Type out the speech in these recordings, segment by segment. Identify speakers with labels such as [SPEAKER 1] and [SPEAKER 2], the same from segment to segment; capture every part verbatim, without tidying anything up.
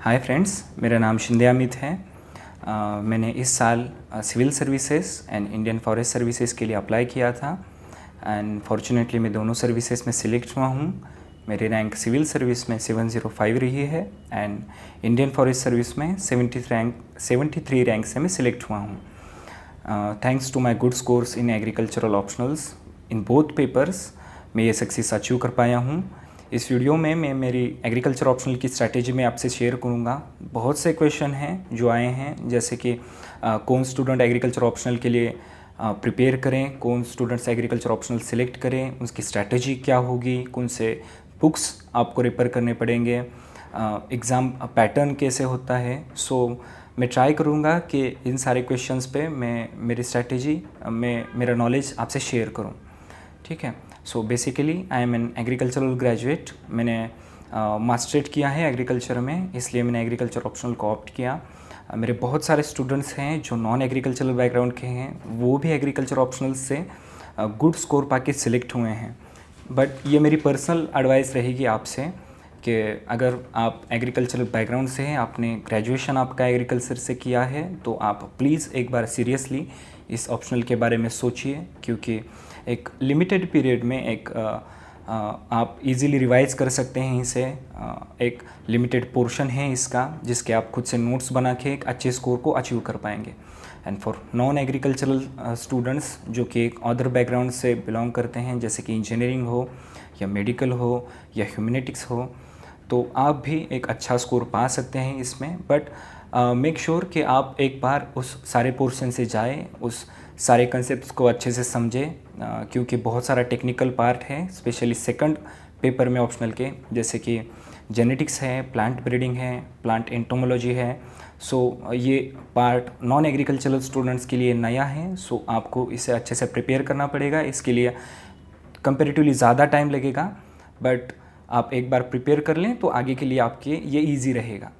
[SPEAKER 1] Hi friends, मेरा नाम शिंदे अमित है। uh, मैंने इस साल civil services and Indian forest services के लिए अप्लाई किया था एंड फॉर्चुनेटली मैं दोनों सर्विसेज में सिलेक्ट हुआ हूँ। मेरी रैंक सिविल सर्विस में सेवन ज़ीरो फाइव रही है एंड इंडियन फॉरेस्ट सर्विस में seventy rank seventy three rank से मैं सिलेक्ट हुआ हूँ। Thanks to my good scores in agricultural optionals in both papers मैं ये सक्सेस अचीव कर पाया हूँ। इस वीडियो में मैं मेरी एग्रीकल्चर ऑप्शनल की स्ट्रैटेजी में आपसे शेयर करूंगा। बहुत से क्वेश्चन हैं जो आए हैं, जैसे कि आ, कौन स्टूडेंट एग्रीकल्चर ऑप्शनल के लिए प्रिपेयर करें, कौन स्टूडेंट्स एग्रीकल्चर ऑप्शनल सिलेक्ट करें, उसकी स्ट्रैटेजी क्या होगी, कौन से बुक्स आपको रेफर करने पड़ेंगे, एग्ज़ाम पैटर्न कैसे होता है। सो मैं ट्राई करूँगा कि इन सारे क्वेश्चंस पे मैं मेरी स्ट्रैटेजी में मेरा नॉलेज आपसे शेयर करूँ। ठीक है। So basically I am an agricultural graduate. मैंने मास्टरेट uh, किया है एग्रीकल्चर में, इसलिए मैंने एग्रीकल्चर ऑप्शनल को ऑप्ट किया। uh, मेरे बहुत सारे स्टूडेंट्स हैं जो नॉन एग्रीकल्चरल बैकग्राउंड के हैं, वो भी एग्रीकल्चर ऑप्शनल से गुड uh, स्कोर पाके सिलेक्ट हुए हैं। बट ये मेरी पर्सनल एडवाइस रहेगी आपसे कि अगर आप एग्रीकल्चरल बैकग्राउंड से हैं, आपने ग्रेजुएशन आपका एग्रीकल्चर से किया है, तो आप प्लीज़ एक बार सीरियसली इस ऑप्शनल के बारे में सोचिए, क्योंकि एक लिमिटेड पीरियड में एक आ, आ, आप इजीली रिवाइज कर सकते हैं इसे। आ, एक लिमिटेड पोर्शन है इसका, जिसके आप खुद से नोट्स बना के एक अच्छे स्कोर को अचीव कर पाएंगे। And for non agricultural students जो कि एक अदर बैकग्राउंड से बिलोंग करते हैं, जैसे कि इंजीनियरिंग हो या मेडिकल हो या ह्यूमैनिटिक्स हो, तो आप भी एक अच्छा स्कोर पा सकते हैं इसमें। बट मेक श्योर कि आप एक बार उस सारे पोर्शन से जाएं, उस सारे कंसेप्ट्स को अच्छे से समझें, क्योंकि बहुत सारा टेक्निकल पार्ट है, स्पेशली सेकंड पेपर में ऑप्शनल के, जैसे कि जेनेटिक्स है, प्लांट ब्रीडिंग है, प्लांट एंटोमोलॉजी है। सो so, ये पार्ट नॉन एग्रीकल्चरल स्टूडेंट्स के लिए नया है। सो so, आपको इसे अच्छे से प्रिपेयर करना पड़ेगा। इसके लिए कंपेरेटिवली ज़्यादा टाइम लगेगा, बट आप एक बार प्रिपेयर कर लें तो आगे के लिए आपके ये ईजी रहेगा।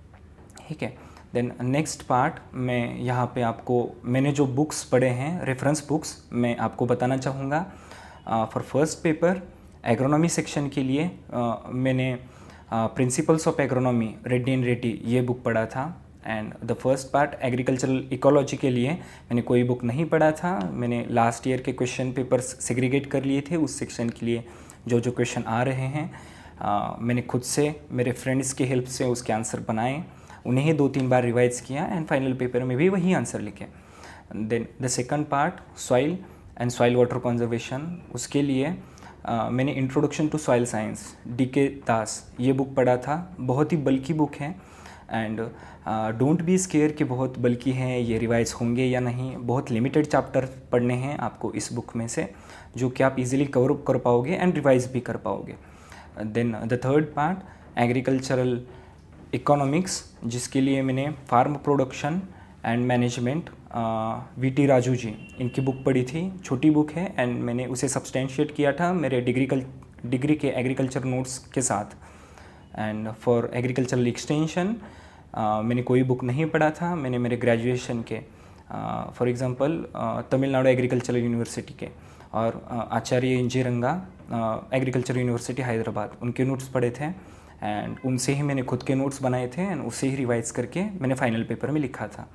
[SPEAKER 1] ठीक है। देन नेक्स्ट पार्ट, मैं यहाँ पे आपको मैंने जो बुक्स पढ़े हैं, रेफरेंस बुक्स, मैं आपको बताना चाहूँगा। For first paper agronomy section के लिए uh, मैंने principles of agronomy Reddy and Reddy ये बुक पढ़ा था। And the first part agricultural ecology के लिए मैंने कोई बुक नहीं पढ़ा था। मैंने लास्ट ईयर के क्वेश्चन पेपर्स सेग्रीगेट कर लिए थे उस सेक्शन के लिए। जो जो क्वेश्चन आ रहे हैं uh, मैंने खुद से, मेरे फ्रेंड्स की हेल्प से उसके आंसर बनाए, उन्हें ही दो तीन बार रिवाइज किया एंड फाइनल पेपर में भी वही आंसर लिखे। Then the second part soil and soil water conservation, उसके लिए uh, मैंने introduction to soil science D K Das ये बुक पढ़ा था। बहुत ही बल्कि बुक है एंड डोंट बी स्केयर कि बहुत बल्कि है, ये रिवाइज होंगे या नहीं। बहुत लिमिटेड चैप्टर पढ़ने हैं आपको इस बुक में से, जो कि आप इजीली कवर अप कर पाओगे एंड रिवाइज भी कर पाओगे। Then the third part agricultural economics, जिसके लिए मैंने farm production and management V T Raju ji इनकी बुक पढ़ी थी। छोटी बुक है एंड मैंने उसे सब्सटेंशिएट किया था मेरे डिग्री कल डिग्री के एग्रीकल्चर नोट्स के साथ। एंड फॉर एग्रीकल्चरल एक्सटेंशन मैंने कोई बुक नहीं पढ़ा था। मैंने मेरे ग्रेजुएशन के for example Tamil Nadu agricultural university के और uh, Acharya N G Ranga agriculture university Hyderabad, उनके नोट्स पढ़े थे एंड उनसे ही मैंने खुद के नोट्स बनाए थे एंड उसे ही रिवाइज करके मैंने फाइनल पेपर में लिखा था।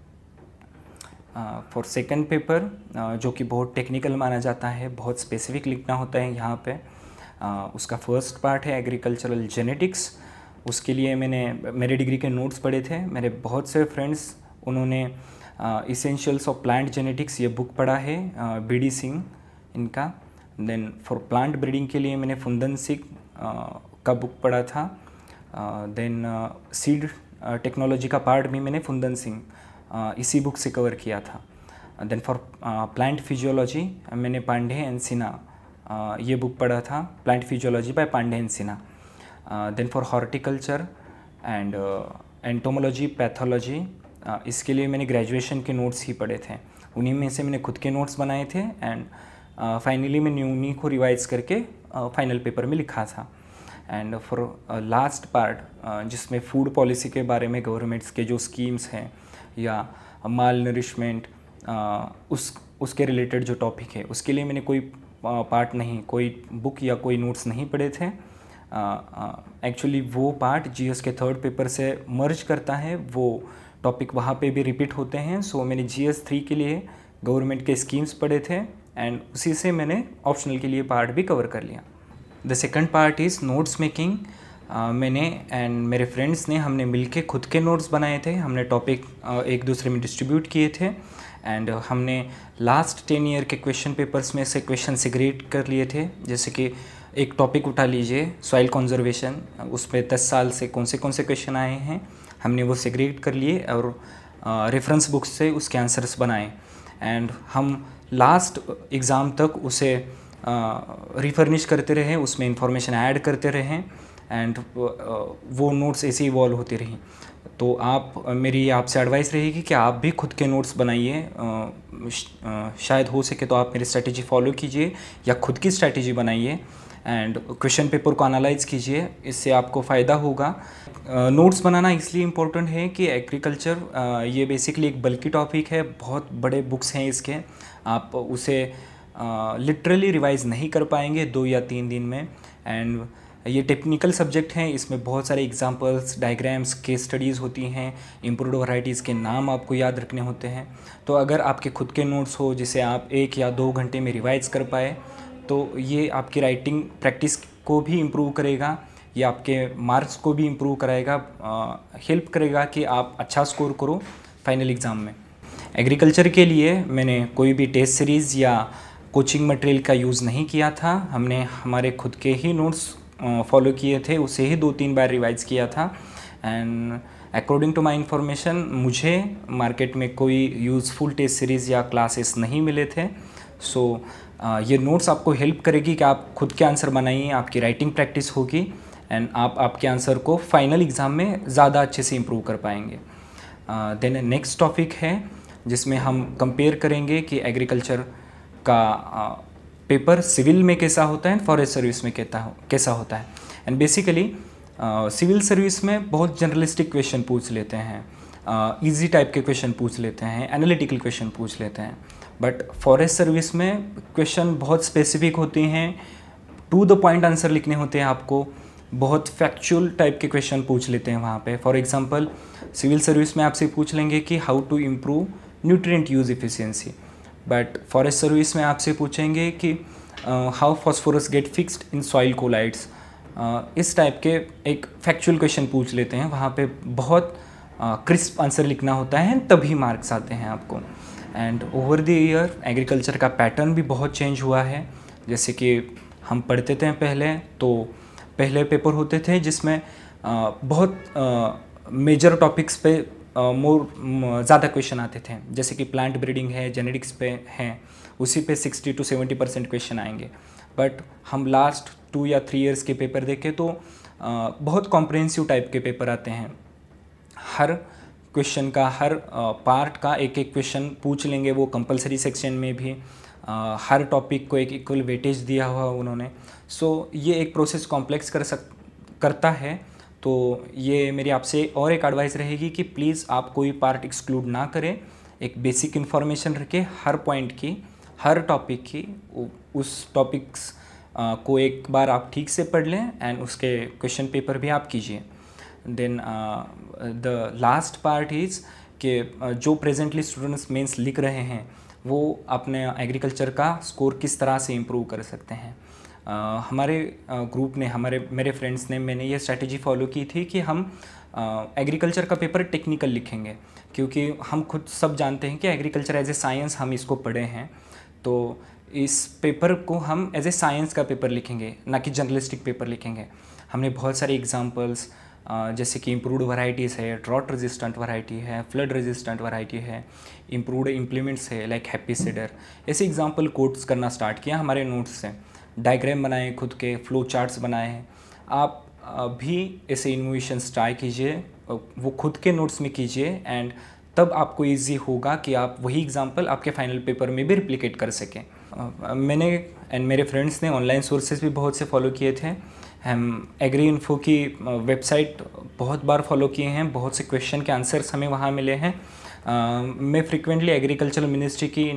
[SPEAKER 1] फॉर सेकंड पेपर uh, जो कि बहुत टेक्निकल माना जाता है, बहुत स्पेसिफिक लिखना होता है यहाँ पे, uh, उसका फर्स्ट पार्ट है एग्रीकल्चरल जेनेटिक्स। उसके लिए मैंने मेरे डिग्री के नोट्स पढ़े थे। मेरे बहुत से फ्रेंड्स उन्होंने इसेंशियल्स ऑफ प्लांट जेनेटिक्स ये बुक पढ़ा है, बी डी सिंह इनका। देन फॉर प्लांट ब्रीडिंग के लिए मैंने फुंदन सिंह का बुक पढ़ा था। देन सीड टेक्नोलॉजी का पार्ट भी मैंने फुंदन सिंह uh, इसी बुक से कवर किया था। देन फॉर प्लांट फिजियोलॉजी मैंने पांडे एंड सिन्हा ये बुक पढ़ा था, plant physiology by Pandey and Sinha. Then for horticulture and entomology pathology, इसके लिए मैंने ग्रेजुएशन के नोट्स ही पढ़े थे, उन्हीं में से मैंने खुद के नोट्स बनाए थे एंड फाइनली मैंने उन्हीं को रिवाइज करके फाइनल uh, पेपर में लिखा था। एंड फॉर लास्ट पार्ट जिसमें फूड पॉलिसी के बारे में गवर्नमेंट्स के जो स्कीम्स हैं या माल नरिशमेंट uh, उस उसके रिलेटेड जो टॉपिक है, उसके लिए मैंने कोई पार्ट uh, नहीं, कोई बुक या कोई नोट्स नहीं पढ़े थे। एक्चुअली वो पार्ट जीएस के थर्ड पेपर से मर्ज करता है, वो टॉपिक वहाँ पे भी रिपीट होते हैं। सो so, मैंने जीएस थ्री के लिए गवर्नमेंट के स्कीम्स पढ़े थे एंड उसी से मैंने ऑप्शनल के लिए पार्ट भी कवर कर लिया। The second part is notes making. मैंने एंड मेरे फ्रेंड्स ने हमने मिलके खुद के नोट्स बनाए थे। हमने टॉपिक uh, एक दूसरे में डिस्ट्रीब्यूट किए थे एंड uh, हमने लास्ट टेन ईयर के क्वेश्चन पेपर्स में से क्वेश्चन सेग्रेट कर लिए थे। जैसे कि एक टॉपिक उठा लीजिए सॉइल कंजर्वेशन, उस पर दस साल से कौन से कौन से क्वेश्चन आए हैं, हमने वो सेग्रेट कर लिए और रेफरेंस uh, बुक्स से उसके आंसर्स बनाए एंड हम लास्ट एग्ज़ाम तक उसे रिफर्निश uh, करते रहे, उसमें इंफॉर्मेशन ऐड करते रहें एंड वो नोट्स ऐसे इवॉल्व होती रही। तो आप मेरी आपसे एडवाइस रहेगी कि आप भी खुद के नोट्स बनाइए। शायद हो सके तो आप मेरी स्ट्रैटेजी फॉलो कीजिए या खुद की स्ट्रैटेजी बनाइए एंड क्वेश्चन पेपर को एनालाइज कीजिए, इससे आपको फ़ायदा होगा। नोट्स uh, बनाना इसलिए इम्पोर्टेंट है कि एग्रीकल्चर uh, ये बेसिकली एक बल्कि टॉपिक है, बहुत बड़े बुक्स हैं इसके, आप उसे लिटरली uh, रिवाइज़ नहीं कर पाएंगे दो या तीन दिन में। एंड ये टेक्निकल सब्जेक्ट हैं, इसमें बहुत सारे एग्जांपल्स, डायग्राम्स, केस स्टडीज़ होती हैं, इम्प्रूव्ड वैरायटीज़ के नाम आपको याद रखने होते हैं। तो अगर आपके खुद के नोट्स हो जिसे आप एक या दो घंटे में रिवाइज़ कर पाए तो ये आपकी राइटिंग प्रैक्टिस को भी इम्प्रूव करेगा, ये आपके मार्क्स को भी इम्प्रूव कराएगा, हेल्प करेगा कि आप अच्छा स्कोर करो फाइनल एग्ज़ाम में। एग्रीकल्चर के लिए मैंने कोई भी टेस्ट सीरीज़ या कोचिंग मटेरियल का यूज़ नहीं किया था, हमने हमारे खुद के ही नोट्स फॉलो किए थे, उसे ही दो तीन बार रिवाइज किया था। And according to my information मुझे मार्केट में कोई यूज़फुल टेस्ट सीरीज़ या क्लासेस नहीं मिले थे। सो so, ये नोट्स आपको हेल्प करेगी कि आप खुद के आंसर बनाइए, आपकी राइटिंग प्रैक्टिस होगी एंड आप आपके आंसर को फाइनल एग्ज़ाम में ज़्यादा अच्छे से इम्प्रूव कर पाएंगे। देन नेक्स्ट टॉपिक है जिसमें हम कंपेयर करेंगे कि एग्रीकल्चर का uh, पेपर सिविल में कैसा होता है, फॉरेस्ट सर्विस में कैसा हो कैसा होता है। एंड बेसिकली सिविल सर्विस में बहुत जनरलिस्टिक क्वेश्चन पूछ लेते हैं, इजी uh, टाइप के क्वेश्चन पूछ लेते हैं, एनालिटिकल क्वेश्चन पूछ लेते हैं। बट फॉरेस्ट सर्विस में क्वेश्चन बहुत स्पेसिफिक होते हैं, टू द पॉइंट आंसर लिखने होते हैं आपको, बहुत फैक्चुअल टाइप के क्वेश्चन पूछ लेते हैं वहाँ पे। फॉर एग्जांपल सिविल सर्विस में आपसे पूछ लेंगे कि how to improve nutrient use efficiency, but forest service में आपसे पूछेंगे कि how phosphorus get fixed in soil colloids. इस टाइप के एक फैक्चुअल क्वेश्चन पूछ लेते हैं, वहाँ पे बहुत क्रिस्प uh, आंसर लिखना होता है, तभी मार्क्स आते हैं आपको। And over the year agriculture का पैटर्न भी बहुत चेंज हुआ है। जैसे कि हम पढ़ते थे पहले, तो पहले पेपर होते थे जिसमें uh, बहुत मेजर uh, टॉपिक्स पे मोर ज़्यादा क्वेश्चन आते थे, जैसे कि प्लांट ब्रीडिंग है, जेनेटिक्स पे हैं, उसी पे sixty to seventy percent question आएंगे। बट हम लास्ट टू या थ्री इयर्स के पेपर देखें तो आ, बहुत कॉम्प्रिहेंसिव टाइप के पेपर आते हैं। हर क्वेश्चन का, हर पार्ट का एक एक क्वेश्चन पूछ लेंगे, वो कंपलसरी सेक्शन में भी आ, हर टॉपिक को एक इक्वल वेटेज दिया हुआ उन्होंने। सो so, ये एक प्रोसेस कॉम्प्लेक्स कर सक करता है। तो ये मेरी आपसे और एक एडवाइस रहेगी कि प्लीज़ आप कोई पार्ट एक्सक्लूड ना करें, एक बेसिक इन्फॉर्मेशन रखें हर पॉइंट की, हर टॉपिक की। उस टॉपिक्स को एक बार आप ठीक से पढ़ लें एंड उसके क्वेश्चन पेपर भी आप कीजिए। Then the last part is कि जो प्रेजेंटली स्टूडेंट्स मेंस लिख रहे हैं वो अपने एग्रीकल्चर का स्कोर किस तरह से इम्प्रूव कर सकते हैं। Uh, हमारे ग्रुप uh, ने, हमारे मेरे फ्रेंड्स ने, मैंने ये स्ट्रैटेजी फॉलो की थी कि हम एग्रीकल्चर uh, का पेपर टेक्निकल लिखेंगे, क्योंकि हम खुद सब जानते हैं कि एग्रीकल्चर एज ए साइंस हम इसको पढ़े हैं। तो इस पेपर को हम एज ए साइंस का पेपर लिखेंगे, ना कि जर्नलिस्टिक पेपर लिखेंगे। हमने बहुत सारे एग्जांपल्स uh, जैसे कि इम्प्रूव्ड वैरायटीज़ है, ड्रॉट रेजिस्टेंट वैरायटी है, फ्लड रेजिस्टेंट वैरायटी है, इम्प्रूव्ड इम्प्लीमेंट्स है लाइक हैप्पी सीडर, ऐसे एग्जाम्पल कोट्स करना स्टार्ट किया हमारे नोट्स से। डायग्राम बनाए, खुद के फ्लो चार्ट्स बनाए हैं। आप भी ऐसे इनोवेशंस ट्राई कीजिए, वो खुद के नोट्स में कीजिए एंड तब आपको इजी होगा कि आप वही एग्जांपल आपके फाइनल पेपर में भी रिप्लिकेट कर सकें। मैंने एंड मेरे फ्रेंड्स ने ऑनलाइन सोर्सेज भी बहुत से फॉलो किए थे। हम एग्री इन्फो की वेबसाइट बहुत बार फॉलो किए हैं, बहुत से क्वेश्चन के आंसर्स हमें वहाँ मिले हैं। मैं फ्रिक्वेंटली एग्रीकल्चरल मिनिस्ट्री की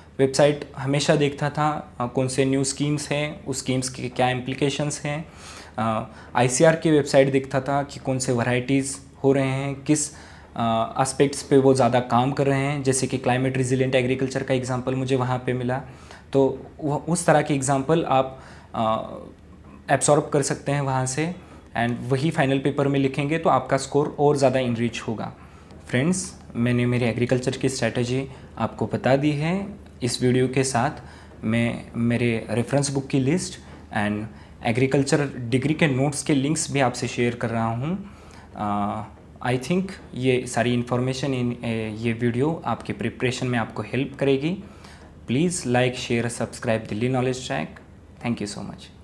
[SPEAKER 1] वेबसाइट हमेशा देखता था, कौन से न्यू स्कीम्स हैं, उस स्कीम्स के क्या इम्प्लीकेशंस हैं, आईसीआर की वेबसाइट देखता था कि कौन से वैरायटीज़ हो रहे हैं, किस एस्पेक्ट्स पे वो ज़्यादा काम कर रहे हैं, जैसे कि क्लाइमेट रिजिलेंट एग्रीकल्चर का एग्जांपल मुझे वहाँ पे मिला। तो वह उस तरह के एग्जांपल आप एब्सॉर्ब कर सकते हैं वहाँ से, एंड वही फाइनल पेपर में लिखेंगे तो आपका स्कोर और ज़्यादा इनरिच होगा। फ्रेंड्स, मैंने मेरी एग्रीकल्चर की स्ट्रैटेजी आपको बता दी है। इस वीडियो के साथ मैं मेरे रेफरेंस बुक की लिस्ट एंड एग्रीकल्चर डिग्री के नोट्स के लिंक्स भी आपसे शेयर कर रहा हूँ। आई थिंक ये सारी इन्फॉर्मेशन इन ये वीडियो आपके प्रिपरेशन में आपको हेल्प करेगी। Please like, share, subscribe Delhi knowledge track. Thank you so much.